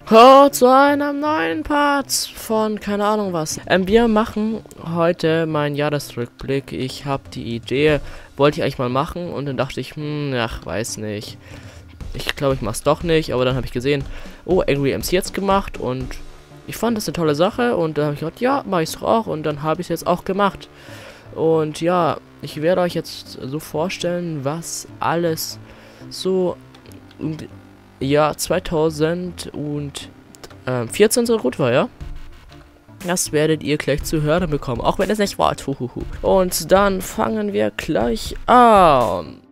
Zu einem neuen Part von keine Ahnung was. Wir machen heute meinen Jahresrückblick. Ich habe die Idee, wollte ich eigentlich mal machen und dann dachte ich, ach, weiß nicht. Ich glaube, ich mach's doch nicht, aber dann habe ich gesehen, oh, Angry MC jetzt gemacht und ich fand das eine tolle Sache und dann habe ich gedacht, ja, mache ich's doch auch und dann habe ich es jetzt auch gemacht. Und ja, ich werde euch jetzt so vorstellen, was alles so Jahr 2014 so gut war, ja? Das werdet ihr gleich zu hören bekommen, auch wenn es nicht war. Und dann fangen wir gleich an.